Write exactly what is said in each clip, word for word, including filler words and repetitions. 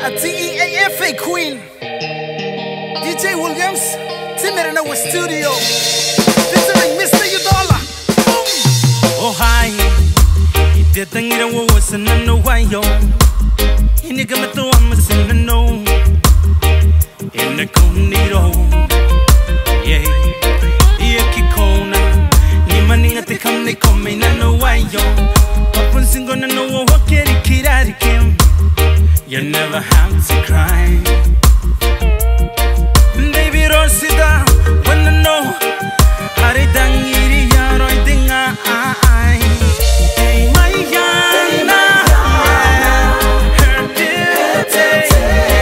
A T E A F A Queen, D J Williams, T Marenaua Studio, featuring Mister Udollar. Oh hi, ite tangira wo wasana no wayo. Iniga mato amasina no. Ina koniro, yeah. Ia kikona, ni maninga te kamne kome na no wayo. Papun singo na no wo keri kirari kim. You never have to cry. Baby Rotita, when I know Hari dangiri ya roi dinga ai. Hey my yana, her beauty,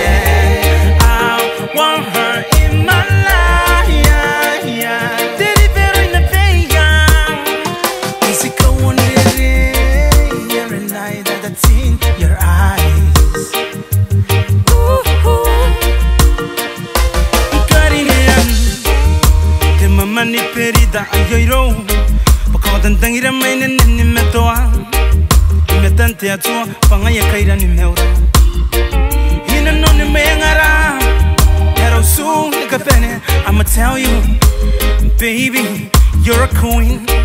I want her in my life. Deliver in the veil. Easy go on it every night that I see your eyes. Mani perida ayoiro, bako tantangira maine ni metoa, metante atua pangaya kaira ni meura. Hina no ni mengara, pero soon kapene. I'ma tell you, baby, you're a queen.